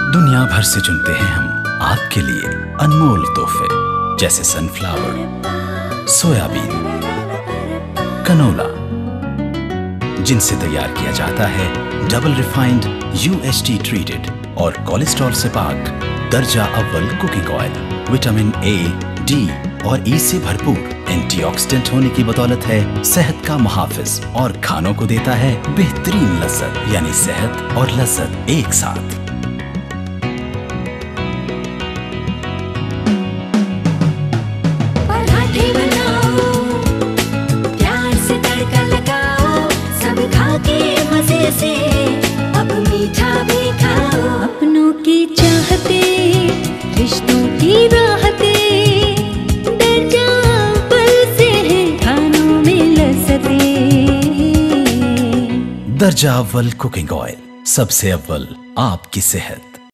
दुनिया भर से चुनते हैं हम आपके लिए अनमोल तोहफे, जैसे सनफ्लावर, सोयाबीन, कनोला, जिनसे तैयार किया जाता है डबल रिफाइंड UHT ट्रीटेड और कोलेस्ट्रॉल से पाक दर्जा अव्वल cooking oil. Vitamin A, D और E से भरपूर एंटीऑक्सीडेंट होने की बदौलत है सेहत का मुहाफिज और खानों को देता है बेहतरीन लज्जत, यानी सेहत और लज्जत एक साथ। से अब मीठा भी खाओ, अपनों की चाहते, रिश्तों की राहते, दर्जा अव्वल से है खानों में लज्जते। दर्जा अव्वल कुकिंग ऑयल, सबसे अव्वल आपकी सेहत।